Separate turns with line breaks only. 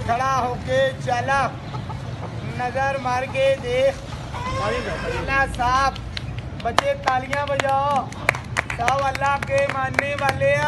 खड़ा होके चला, नजर मार के देख, साफ बच्चे तालियां बजाओ, सब अल्लाह के मानने वाले हैं।